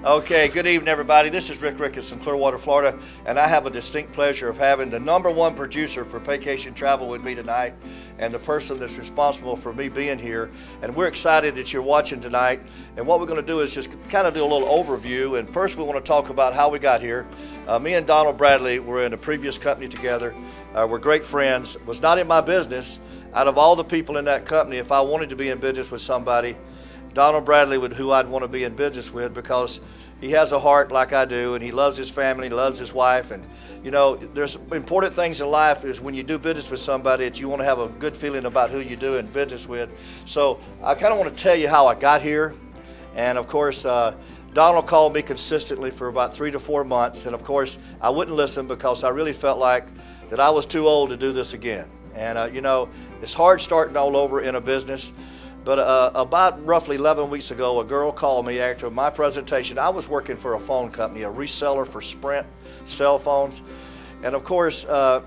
Okay, good evening, everybody. This is Ricketts in Clearwater, Florida, and I have a distinct pleasure of having the #1 producer for Paycation Travel with me tonight, and the person that's responsible for me being here. And we're excited that you're watching tonight. And what we're going to do is just kind of do a little overview. And first, we want to talk about how we got here. Me and Donald Bradley were in a previous company together. We're great friends. Was not in my business. Out of all the people in that company, if I wanted to be in business with somebody, Donald Bradley would who I'd want to be in business with, because he has a heart like I do, and he loves his family, loves his wife. And you know, there's important things in life is when you do business with somebody that you want to have a good feeling about who you're doing business with. So I kind of want to tell you how I got here. And of course, Donald called me consistently for about 3 to 4 months, and of course I wouldn't listen because I really felt like that I was too old to do this again. And you know, it's hard starting all over in a business. But about roughly 11 weeks ago, a girl called me after my presentation. I was working for a phone company, a reseller for Sprint cell phones. And of course,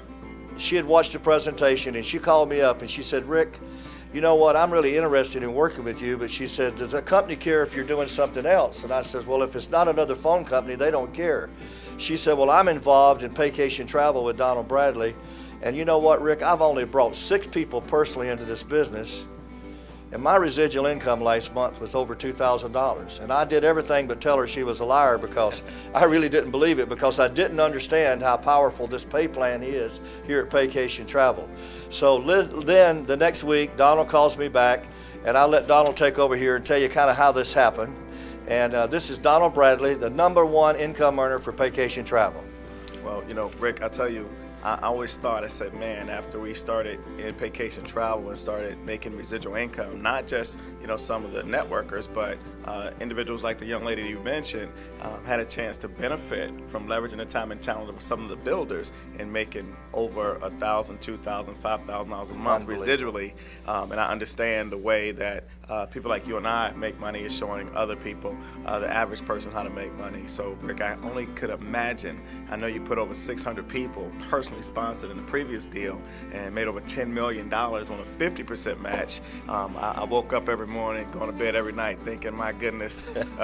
she had watched the presentation, and she called me up and she said, "Rick, you know what, I'm really interested in working with you." But she said, "Does the company care if you're doing something else?" And I said, "Well, if it's not another phone company, they don't care." She said, "Well, I'm involved in Paycation Travel with Donald Bradley. And you know what, Rick, I've only brought 6 people personally into this business. And my residual income last month was over $2,000. And I did everything but tell her she was a liar, because I really didn't believe it, because I didn't understand how powerful this pay plan is here at Paycation Travel. So then the next week, Donald calls me back, and I let Donald take over here and tell you kind of how this happened. And this is Donald Bradley, the #1 income earner for Paycation Travel. Well, you know, Rick, I tell you, I always thought, I said, man, after we started in Paycation Travel and started making residual income, not just, you know, some of the networkers, but individuals like the young lady you mentioned had a chance to benefit from leveraging the time and talent of some of the builders and making over $1,000, $2,000, $5,000 a month residually. And I understand the way that people like you and I make money is showing other people, the average person, how to make money. So, Rick, I only could imagine. I know you put over 600 people personally sponsored in the previous deal and made over $10 million on a 50% match. I woke up every morning, going to bed every night thinking, my goodness,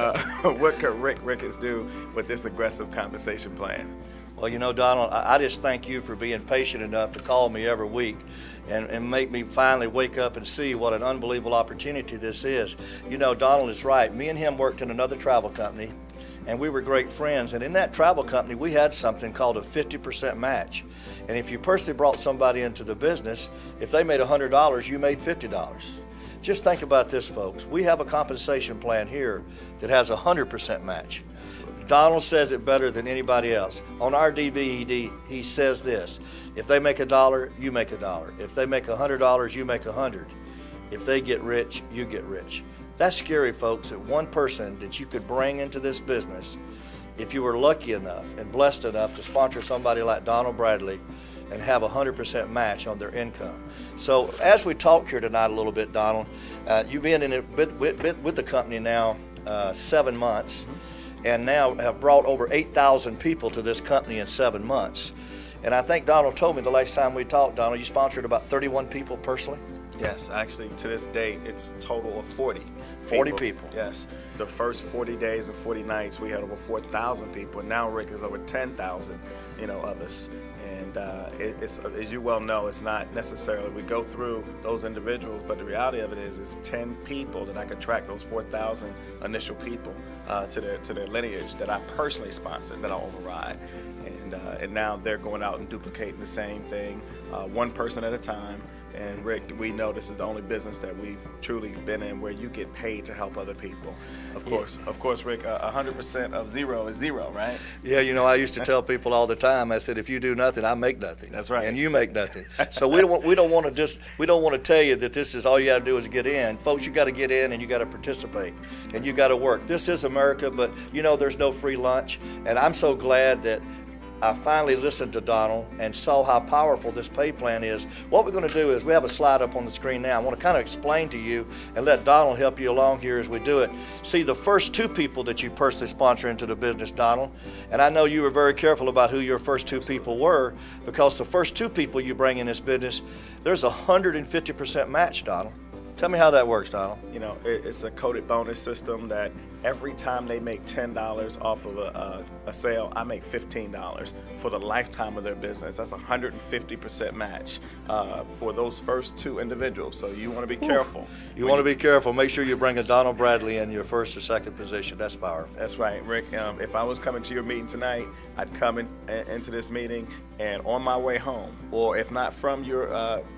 what could Ricketts do with this aggressive compensation plan? Well, you know, Donald, I just thank you for being patient enough to call me every week and make me finally wake up and see what an unbelievable opportunity this is. You know, Donald is right. Me and him worked in another travel company, and we were great friends. And in that travel company, we had something called a 50% match. And if you personally brought somebody into the business, if they made $100, you made $50. Just think about this, folks. We have a compensation plan here that has a 100% match. Donald says it better than anybody else. On our DVD, he says this: if they make $1, you make $1. If they make $100, you make $100. If they get rich, you get rich. That's scary, folks, that one person that you could bring into this business, if you were lucky enough and blessed enough to sponsor somebody like Donald Bradley and have a 100% match on their income. So as we talk here tonight a little bit, Donald, you've been in it with the company now 7 months, and now have brought over 8,000 people to this company in 7 months. And I think Donald told me the last time we talked, Donald, you sponsored about 31 people personally? Yes, actually, to this date, it's a total of 40. 40 people. Yes. The first 40 days and 40 nights, we had over 4,000 people. And now, Rick, is over 10,000, you know, of us. And it's, as you well know, it's not necessarily we go through those individuals, but the reality of it is it's 10 people that I could track those 4,000 initial people to their lineage that I personally sponsored, that I override. And now they're going out and duplicating the same thing, one person at a time. And Rick, we know this is the only business that we've truly been in where you get paid to help other people. Of course, Rick, 100% of zero is zero, right? Yeah, you know, I used to tell people all the time. I said, if you do nothing, I make nothing. That's right. And you make nothing. So we don't want to tell you that this is all you got to do is get in, folks. You got to get in and you got to participate and you got to work. This is America, but you know, there's no free lunch. And I'm so glad that I finally listened to Donald and saw how powerful this pay plan is. What we're going to do is we have a slide up on the screen now. I want to kind of explain to you and let Donald help you along here as we do it. See, the first 2 people that you personally sponsor into the business, Donald, and I know you were very careful about who your first 2 people were, because the first 2 people you bring in this business, there's a 150% match, Donald. Tell me how that works, Donald. You know, it's a coded bonus system that every time they make $10 off of a sale, I make $15 for the lifetime of their business. That's a 150% match for those first 2 individuals. So you want to be careful. You want to be careful. Make sure you bring a Donald Bradley in your first or second position. That's powerful. That's right, Rick. If I was coming to your meeting tonight, I'd come into this meeting, and on my way home, or if not from your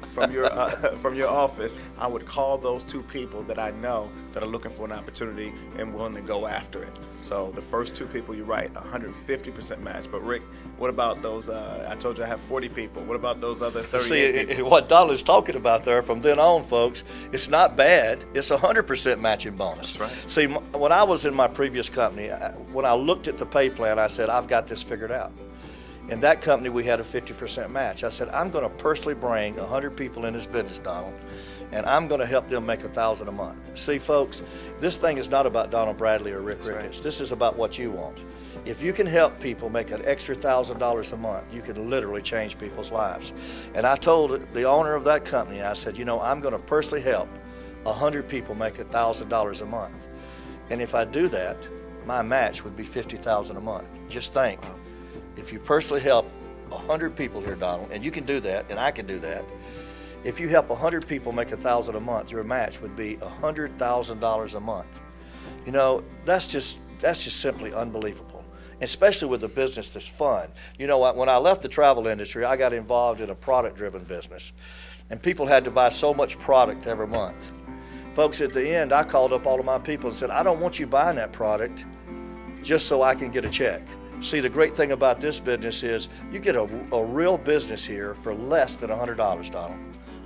from your office, I would call those 2 people that I know that are looking for an opportunity and willing to go after it. So the first 2 people, you're right, 150% match. But Rick, what about those? I told you I have 40 people. What about those other 38 people? What Donald is talking about there, from then on, folks, it's not bad. It's 100% matching bonus. That's right. See, when I was in my previous company, when I looked at the pay plan, I said, I've got this figured out. In that company, we had a 50% match. I said, I'm going to personally bring 100 people in this business, Donald, and I'm going to help them make $1,000 a month. See, folks, this thing is not about Donald Bradley or Rick Ricketts. Right. This is about what you want. If you can help people make an extra $1,000 a month, you can literally change people's lives. And I told the owner of that company, I said, you know, I'm going to personally help 100 people make $1,000 a month. And if I do that, my match would be $50,000 a month. Just think. If you personally help 100 people here, Donald, and you can do that, and I can do that, if you help 100 people make $1,000 a month, your match would be $100,000 a month. You know, that's just simply unbelievable, especially with a business that's fun. You know what, when I left the travel industry, I got involved in a product-driven business, and people had to buy so much product every month. Folks, at the end, I called up all of my people and said, I don't want you buying that product just so I can get a check. See, the great thing about this business is you get a real business here for less than $100, Donald.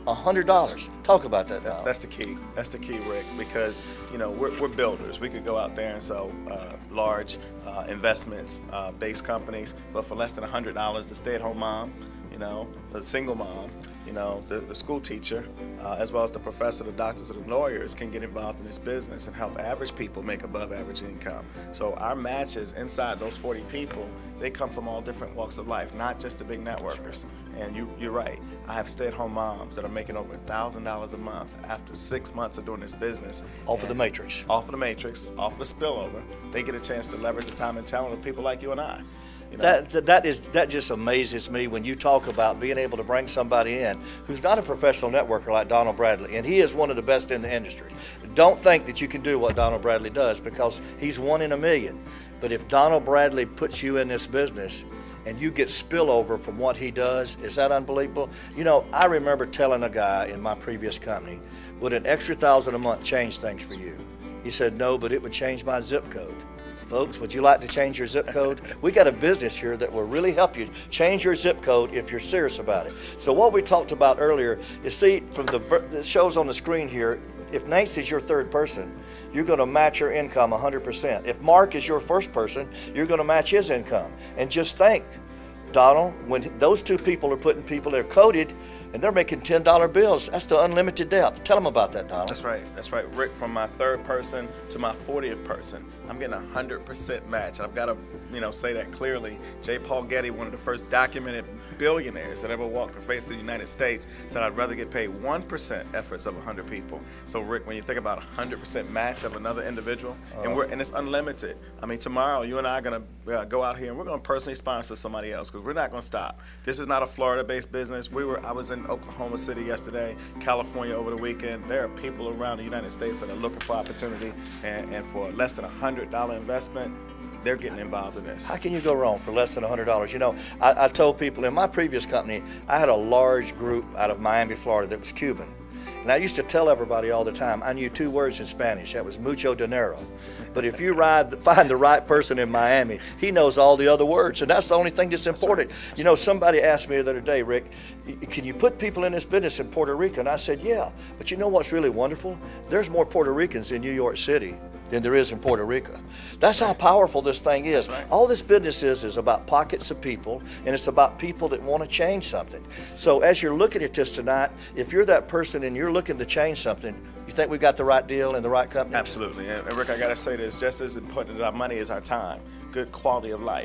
$100. Talk about that, Donald. That's the key. That's the key, Rick, because, you know, we're builders. We could go out there and sell large investments based companies, but for less than $100, the stay-at-home mom, you know, the single mom, you know, the school teacher, as well as the professor, the doctors, and the lawyers can get involved in this business and help average people make above average income. So our matches inside those 40 people, they come from all different walks of life, not just the big networkers. And you're right. I have stay-at-home moms that are making over $1,000 a month after 6 months of doing this business. Off of the matrix. Off of the matrix, off of the spillover. They get a chance to leverage the time and talent of people like you and I. You know? That just amazes me when you talk about being able to bring somebody in who's not a professional networker like Donald Bradley, and he is one of the best in the industry. Don't think that you can do what Donald Bradley does, because he's 1 in a million. But if Donald Bradley puts you in this business and you get spillover from what he does, is that unbelievable? You know, I remember telling a guy in my previous company, would an extra $1,000 a month change things for you? He said, no, but it would change my zip code. Folks, would you like to change your zip code? We got a business here that will really help you change your zip code if you're serious about it. So what we talked about earlier is, see, from the shows on the screen here, if Nancy's your 3rd person, you're going to match your income 100%. If Mark is your 1st person, you're going to match his income. And just think, Donald, when those 2 people are putting people, they're coded, and they're making $10 bills. That's the unlimited depth. Tell them about that, Donald. That's right. That's right. Rick, from my 3rd person to my 40th person, I'm getting 100% match. I've got to, you know, say that clearly. J. Paul Getty, one of the first documented billionaires that ever walked the face of the United States, said I'd rather get paid 1% efforts of 100 people. So Rick, when you think about 100% match of another individual, and it's unlimited. I mean, tomorrow you and I are going to go out here and we're going to personally sponsor somebody else, because we're not going to stop. This is not a Florida-based business. I was in Oklahoma City yesterday, California over the weekend. There are people around the United States that are looking for opportunity, and for less than $100 investment, they're getting involved in this. How can you go wrong for less than $100? You know, I told people in my previous company, I had a large group out of Miami, Florida that was Cuban. And I used to tell everybody all the time, I knew 2 words in Spanish. That was mucho dinero. But if you find the right person in Miami, he knows all the other words, and that's the only thing that's important. That's right. You know, somebody asked me the other day, Rick, can you put people in this business in Puerto Rico? And I said, yeah. But you know what's really wonderful? There's more Puerto Ricans in New York City than there is in Puerto Rico. That's how powerful this thing is. Right. All this business is about pockets of people, and it's about people that want to change something. So as you're looking at this tonight, if you're that person and you're looking to change something, you think we got the right deal in the right company? Absolutely. And Rick, I got to say this, just as important as our money is our time, good quality of life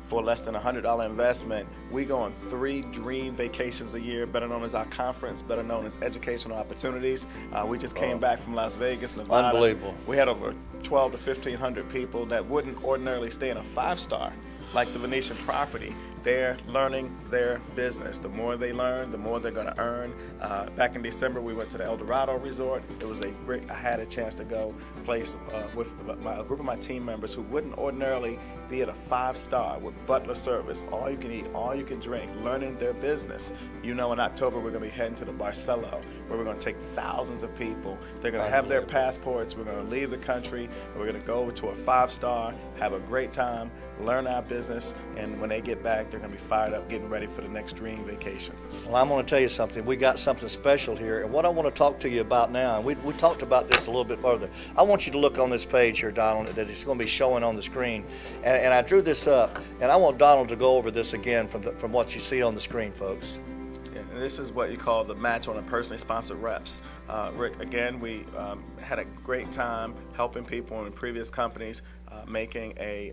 for less than $100 investment, we go on 3 dream vacations a year, better known as our conference, better known as educational opportunities. We just came back from Las Vegas, Nevada. Unbelievable. We had over 12 to 1,500 people that wouldn't ordinarily stay in a 5-star like the Venetian property. They're learning their business. The more they learn, the more they're going to earn. Back in December, we went to the El Dorado Resort. It was I had a chance to go place with a group of my team members who wouldn't ordinarily be at a 5-star with butler service, all you can eat, all you can drink, learning their business. You know, in October, we're going to be heading to the Barcelo, where we're going to take thousands of people. They're going to have their passports. We're going to leave the country, and we're going to go to a 5-star, have a great time, learn our business, and when they get back, they're going to be fired up, getting ready for the next dream vacation. Well, I'm going to tell you something. We got something special here, and what I want to talk to you about now, and we talked about this a little bit further. I want you to look on this page here, Donald, that it's going to be showing on the screen, and I drew this up, and I want Donald to go over this again from what you see on the screen, folks. And this is what you call the match on a personally sponsored reps. Rick, again, we had a great time helping people in previous companies making a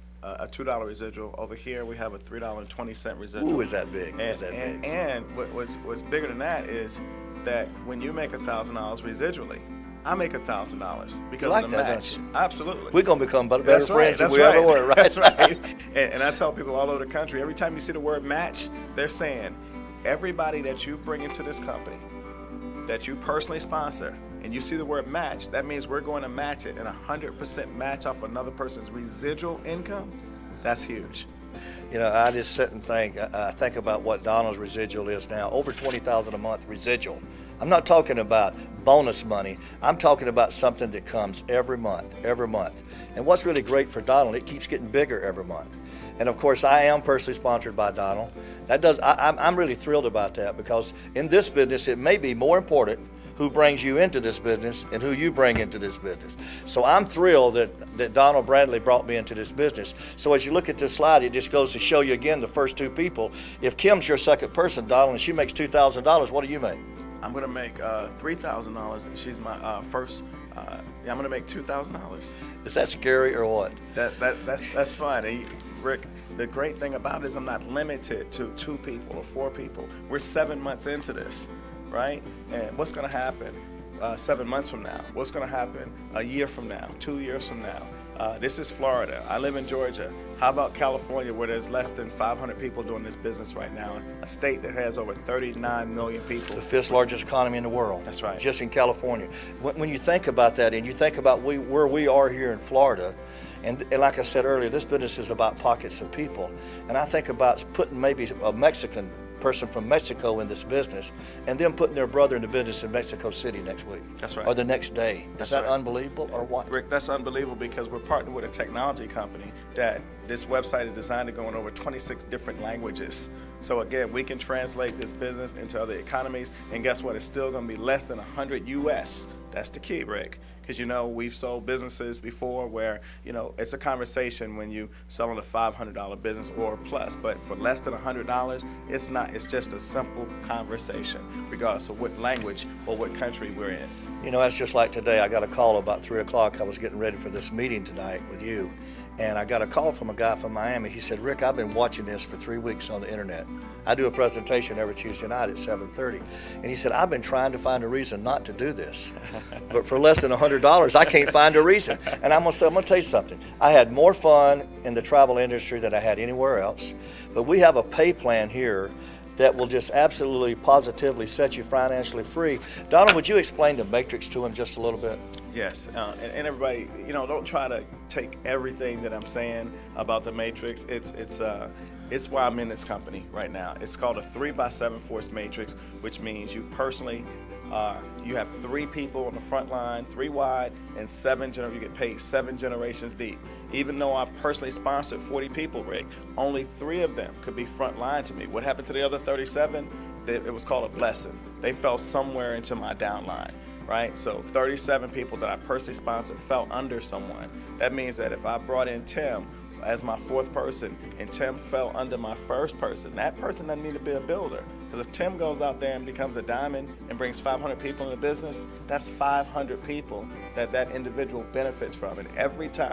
$2 residual. Over here, we have a $3.20 residual. Ooh, is that big? And what's bigger than that is that when you make $1,000 residually, I make $1,000 because like of the that, match. don't you? Absolutely. We're going to become better That's friends right, than we ever were, right? That's right. And I tell people all over the country, every time you see the word match, they're saying, everybody that you bring into this company, that you personally sponsor, and you see the word match, that means we're going to match it, and 100% match off another person's residual income. That's huge. You know, I just sit and think about what Donald's residual is now, over $20,000 a month residual. I'm not talking about bonus money. I'm talking about something that comes every month. And what's really great for Donald, it keeps getting bigger every month. And of course, I am personally sponsored by Donald. I'm really thrilled about that, because in this business, it may be more important who brings you into this business and who you bring into this business. So I'm thrilled that Donald Bradley brought me into this business. So as you look at this slide, it just goes to show you again the first 2 people. If Kim's your second person, Donald, and she makes $2,000, what do you make? I'm going to make $3,000, and she's my first. I'm going to make $2,000. Is that scary or what? That's fun. And Rick, the great thing about it is I'm not limited to 2 people or 4 people. We're 7 months into this, right? And what's going to happen 7 months from now? What's going to happen a year from now, 2 years from now? This is Florida. I live in Georgia. How about California, where there's less than 500 people doing this business right now? A state that has over 39 million people. The 5th largest economy in the world. That's right. Just in California. When you think about that, and you think about where we are here in Florida, and like I said earlier, this business is about pockets of people. And I think about putting maybe a Mexican person from Mexico in this business, and then putting their brother in the business in Mexico City next week. That's right. Or the next day. Is that right. Unbelievable or what? Rick, that's unbelievable, because we're partnered with a technology company that this website is designed to go in over 26 different languages. So again, we can translate this business into other economies, and guess what? It's still going to be less than 100 US. That's the key, Rick. Because, you know, we've sold businesses before where, you know, it's a conversation when you selling a $500 business or plus. But for less than $100, it's not. It's just a simple conversation, regardless of what language or what country we're in. You know, that's just like today. I got a call about 3 o'clock. I was getting ready for this meeting tonight with you. And I got a call from a guy from Miami. He said, Rick, I've been watching this for 3 weeks on the internet. I do a presentation every Tuesday night at 7:30. And he said, I've been trying to find a reason not to do this. But for less than $100, I can't find a reason. And I'm going to tell you something. I had more fun in the travel industry than I had anywhere else. But we have a pay plan here that will just absolutely positively set you financially free. Donald, would you explain the matrix to him just a little bit? Yes, and everybody, you know, don't try to take everything that I'm saying about the matrix. It's why I'm in this company right now. It's called a 3x7 force matrix, which means you personally, you have 3 people on the front line, 3 wide, and you get paid 7 generations deep. Even though I personally sponsored 40 people, Rick, only 3 of them could be front line to me. What happened to the other 37? It was called a blessing. They fell somewhere into my downline. Right? So 37 people that I personally sponsored fell under someone. That means that if I brought in Tim as my 4th person and Tim fell under my 1st person, that person doesn't need to be a builder. Because if Tim goes out there and becomes a diamond and brings 500 people in the business, that's 500 people that individual benefits from. And every time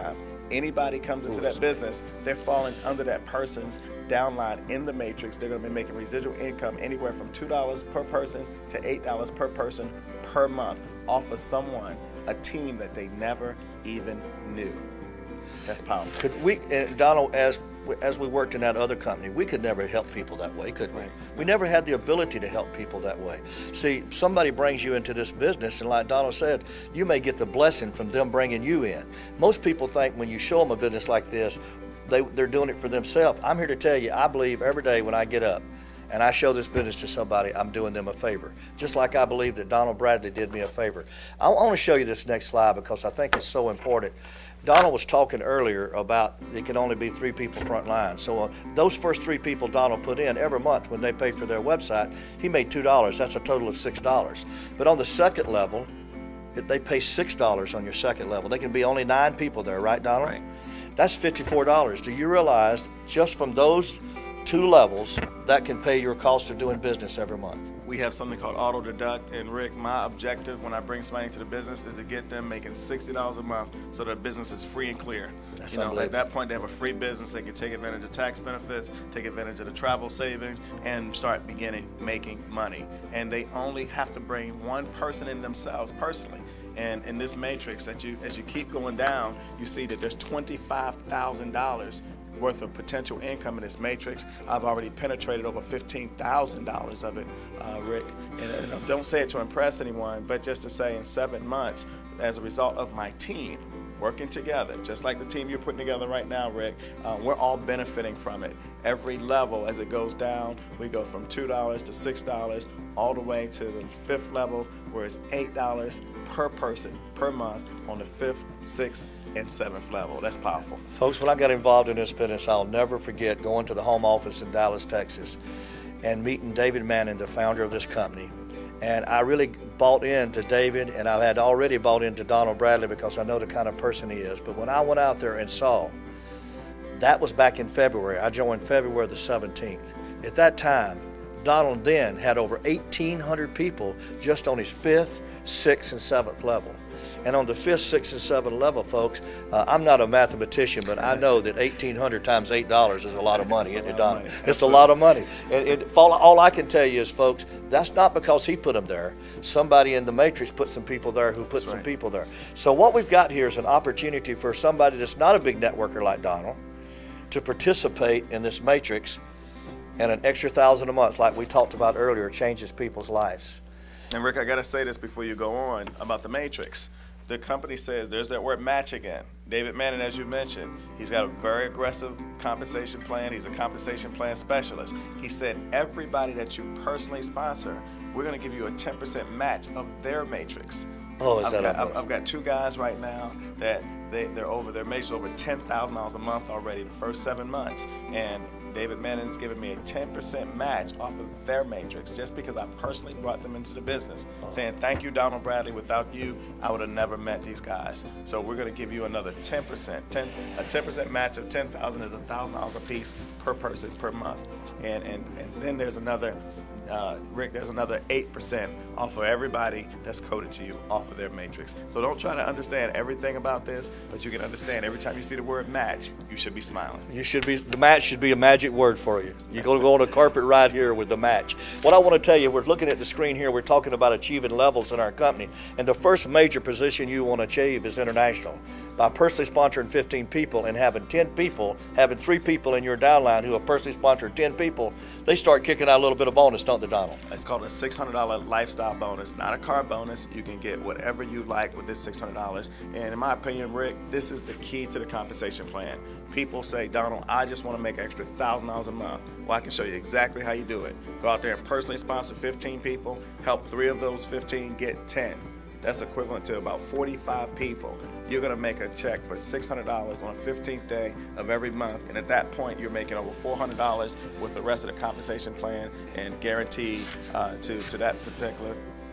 anybody comes into that business, they're falling under that person's downline in the matrix. They're going to be making residual income anywhere from $2 per person to $8 per person per month off of someone, a team that they never even knew. That's powerful. Could we, Donald, as we worked in that other company, we could never help people that way, could we? Right. We never had the ability to help people that way. See, somebody brings you into this business, and like Donald said, you may get the blessing from them bringing you in. Most people think when you show them a business like this, they're doing it for themselves. I'm here to tell you, I believe every day when I get up and I show this business to somebody, I'm doing them a favor. Just like I believe that Donald Bradley did me a favor. I want to show you this next slide because I think it's so important. Donald was talking earlier about it can only be 3 people front line. So those first 3 people Donald put in every month when they pay for their website, he made $2. That's a total of $6. But on the second level, they pay $6 on your second level. They can be only 9 people there, right, Donald? Right. That's $54. Do you realize just from those 2 levels, that can pay your cost of doing business every month? We have something called auto deduct, and Rick, my objective when I bring somebody into the business is to get them making $60 a month so their business is free and clear. That's at that point they have a free business. They can take advantage of tax benefits, take advantage of the travel savings, and start beginning making money. And they only have to bring one person in themselves personally. And in this matrix, as you keep going down, you see that there's $25,000 worth of potential income in this matrix. I've already penetrated over $15,000 of it, Rick. And don't say it to impress anyone, but just to say in 7 months, as a result of my team working together, just like the team you're putting together right now, Rick, we're all benefiting from it. Every level as it goes down, we go from $2 to $6, all the way to the 5th level, where it's $8 per person per month on the 5th, 6th, and 7th level. That's powerful. Folks, when I got involved in this business, I'll never forget going to the home office in Dallas, Texas, and meeting David Manning, the founder of this company. And I really bought into David, and I had already bought into Donald Bradley because I know the kind of person he is. But when I went out there and saw, that was back in February. I joined February the 17th. At that time, Donald then had over 1,800 people just on his 5th, 6th, and 7th level. And on the 5th, 6th, and 7th level, folks, I'm not a mathematician, but I know that 1,800 times $8 is a lot of money, isn't it, Donald? It's a lot of money. And all I can tell you is, folks, that's not because he put them there. Somebody in the matrix put some people there who put some people there. So what we've got here is an opportunity for somebody that's not a big networker like Donald to participate in this matrix, and an extra $1,000 a month, like we talked about earlier, changes people's lives. And Rick, I got to say this before you go on about the matrix. The company says, there's that word match again. David Manning, as you mentioned, he's got a very aggressive compensation plan. He's a compensation plan specialist. He said, everybody that you personally sponsor, we're going to give you a 10% match of their matrix. Oh, is I've got 2 guys right now that they're making over $10,000 a month already the first 7 months, and David Manning's giving me a 10% match off of their matrix just because I personally brought them into the business, saying thank you, Donald Bradley. Without you, I would have never met these guys. So we're going to give you another 10%. A 10% match of $10,000 is $1,000 a piece per person per month, and then there's another. Rick, there's another 8% off of everybody that's coded to you off of their matrix. So don't try to understand everything about this, but you can understand every time you see the word match, you should be smiling. The match should be a magic word for you. You're going to go on a carpet ride here with the match. What I want to tell you, we're looking at the screen here, we're talking about achieving levels in our company, and the first major position you want to achieve is international. By personally sponsoring 15 people and having 10 people, having 3 people in your downline who have personally sponsored 10 people, they start kicking out a little bit of bonus, don't they, Donald? It's called a $600 lifestyle bonus, not a car bonus. You can get whatever you like with this $600. And in my opinion, Rick, this is the key to the compensation plan. People say, Donald, I just want to make an extra $1,000 a month. Well, I can show you exactly how you do it. Go out there and personally sponsor 15 people, help 3 of those 15 get 10. That's equivalent to about 45 people. You're going to make a check for $600 on the 15th day of every month, and at that point you're making over $400 with the rest of the compensation plan, and guaranteed to that particular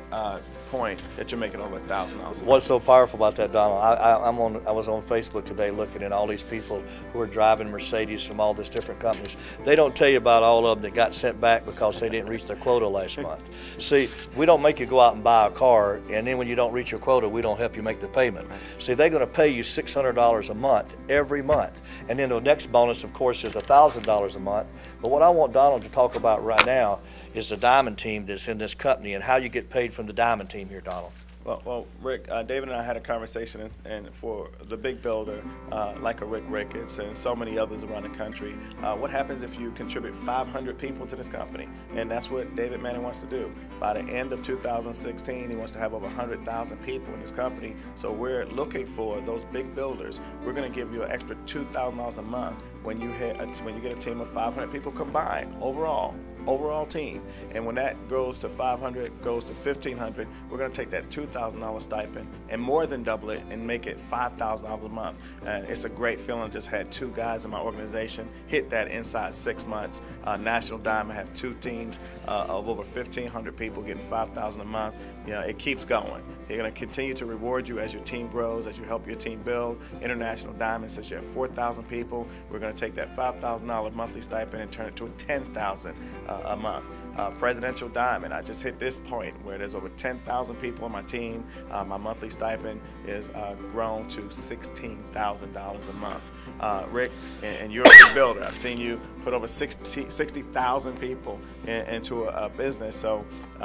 point that you're making over $1,000. What's so powerful about that, Donald? I was on Facebook today looking at all these people who are driving Mercedes from all these different companies. They don't tell you about all of them that got sent back because they didn't reach their quota last month. See, we don't make you go out and buy a car, and then when you don't reach your quota, we don't help you make the payment. See, they're going to pay you $600 a month every month, and then the next bonus, of course, is $1,000 a month. But what I want Donald to talk about right now is the diamond team that's in this company and how you get paid from the diamond team here, Donald. Well, Rick, David and I had a conversation, and for the big builder, like a Rick Ricketts and so many others around the country, what happens if you contribute 500 people to this company? And that's what David Manning wants to do. By the end of 2016, he wants to have over 100,000 people in this company. So we're looking for those big builders. We're going to give you an extra $2,000 a month when you get a team of 500 people combined overall team. And when that goes to 500, goes to 1,500, we're going to take that $2,000 stipend and more than double it and make it $5,000 a month. And it's a great feeling. Just had 2 guys in my organization hit that inside 6 months. National Diamond have 2 teams of over 1,500 people getting $5,000 a month. You know, it keeps going. They're going to continue to reward you as your team grows, as you help your team build. International Diamond, since you have 4,000 people, we're going to take that $5,000 monthly stipend and turn it to a $10,000 a month. Presidential Diamond, I just hit this point where there's over 10,000 people on my team. My monthly stipend is grown to $16,000 a month. Rick, and you're a big builder. I've seen you put over 60,000 people into a business. So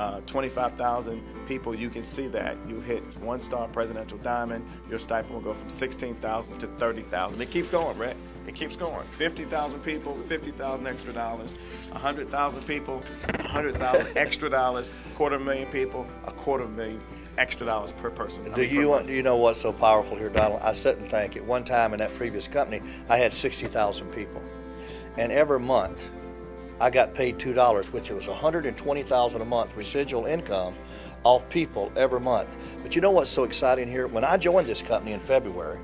25,000 people, you can see that. You hit 1-star Presidential Diamond, your stipend will go from $16,000 to $30,000. It keeps going, Rick. It keeps going. 50,000 people, $50,000 extra dollars. 100,000 people, 100,000 extra dollars. 250,000 people, $250,000 extra dollars per person. Do you know what's so powerful here, Donald? I sit and think. At one time in that previous company, I had 60,000 people, and every month I got paid $2, which was $120,000 a month residual income off people every month. But you know what's so exciting here? When I joined this company in February,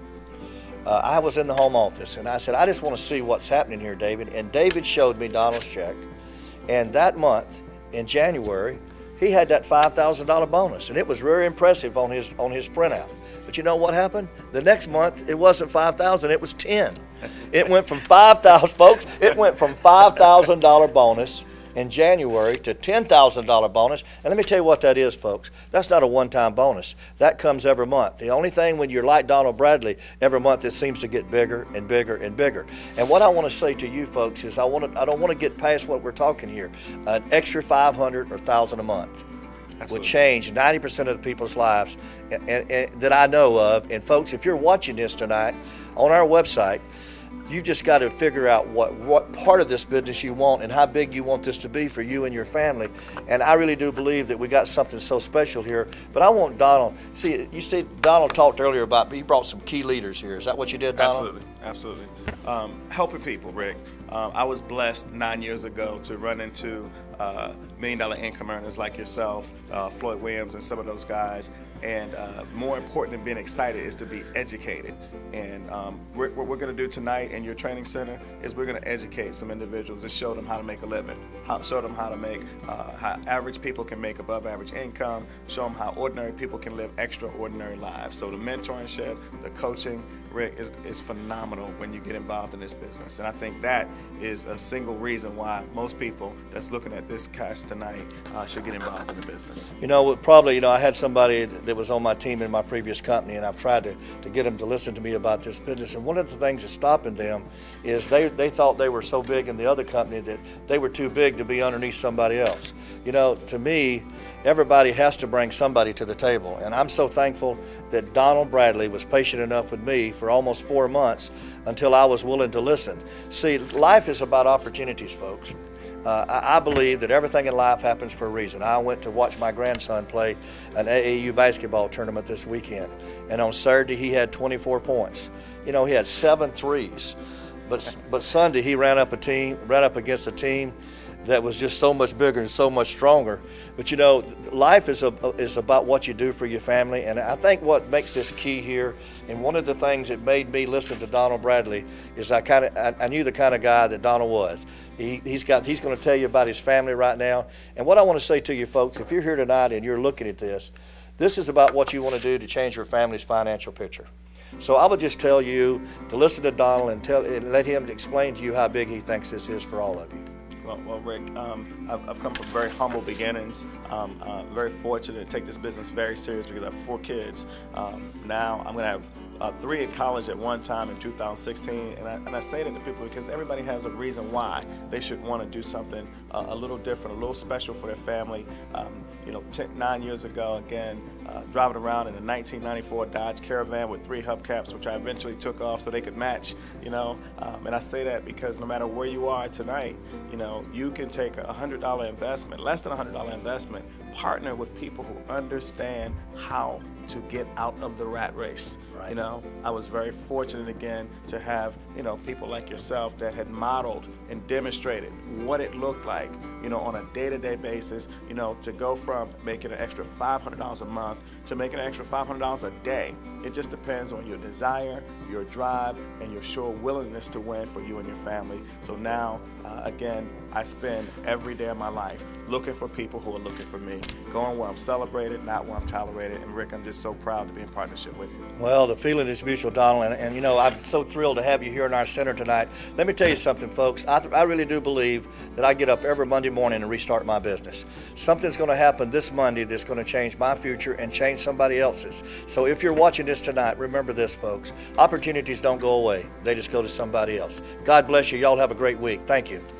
I was in the home office, and I said, I just want to see what's happening here, David. And David showed me Donald's check. And that month, in January, he had that $5,000 bonus, and it was very impressive on his printout. But you know what happened? The next month, it wasn't $5,000, it was $10,000. It went from $5,000, folks, it went from $5,000 bonus in January to $10,000 bonus. And let me tell you what that is, folks. That's not a one-time bonus. That comes every month. The only thing when you're like Donald Bradley, every month it seems to get bigger and bigger and bigger. And what I want to say to you folks is I don't want to get past what we're talking here. An extra $500 or $1,000 a month would change 90% of the people's lives and that I know of. And folks, if you're watching this tonight on our website, you've just got to figure out what part of this business you want and how big you want this to be for you and your family. And I really do believe that we got something so special here. But I want Donald, you see Donald talked earlier about, he brought some key leaders here. Is that what you did, Donald? Absolutely. Helping people, Rick. I was blessed 9 years ago to run into $1 million income earners like yourself, Floyd Williams and some of those guys. And more important than being excited is to be educated. And what we're going to do tonight in your training center is we're going to educate some individuals and show them how to make a living, show them how to make, how average people can make above average income, show them how ordinary people can live extraordinary lives. So the mentorship, the coaching, Rick, is phenomenal when you get involved in this business. And I think that is a single reason why most people that's looking at this cast tonight should get involved in the business. You know, probably, I had somebody that was on my team in my previous company, and I've tried to get them to listen to me about this business. And one of the things that's stopping them is they thought they were so big in the other company that they were too big to be underneath somebody else. You know, to me, everybody has to bring somebody to the table. And I'm so thankful that Donald Bradley was patient enough with me for almost 4 months until I was willing to listen. See, life is about opportunities, folks. I believe that everything in life happens for a reason. I went to watch my grandson play an AAU basketball tournament this weekend, and on Saturday he had 24 points. You know, he had 7 threes, but Sunday he ran up against a team that was just so much bigger and so much stronger. But you know, life is about what you do for your family, and I think what makes this key here, and one of the things that made me listen to Donald Bradley is I knew the kind of guy that Donald was. He's going to tell you about his family right now. And what I want to say to you folks, if you're here tonight and you're looking at this is about what you want to do to change your family's financial picture. So I would just tell you to listen to Donald and let him explain to you how big he thinks this is for all of you. Well, Rick, I've come from very humble beginnings. Very fortunate to take this business very serious because I have 4 kids. Now I'm going to have 3 in college at one time in 2016, and I say that to people because everybody has a reason why they should want to do something a little different, a little special for their family. 9 years ago, again, driving around in a 1994 Dodge Caravan with 3 hubcaps, which I eventually took off so they could match, and I say that because no matter where you are tonight, you can take a $100 investment, less than a $100 investment, partner with people who understand how to get out of the rat race. Right. I was very fortunate again to have, people like yourself that had modeled and demonstrated what it looked like, on a day-to-day basis, to go from making an extra $500 a month to making an extra $500 a day. It just depends on your desire, your drive, and your sure willingness to win for you and your family. So now, again, I spend every day of my life looking for people who are looking for me, going where I'm celebrated, not where I'm tolerated. And Rick, I'm just so proud to be in partnership with you. Well, the feeling is mutual, Donald, and I'm so thrilled to have you here in our center tonight. Let me tell you something, folks. I really do believe that I get up every Monday morning and restart my business. Something's going to happen this Monday that's going to change my future and change somebody else's. So if you're watching this tonight, remember this, folks. Opportunities don't go away. They just go to somebody else. God bless you. Y'all have a great week. Thank you.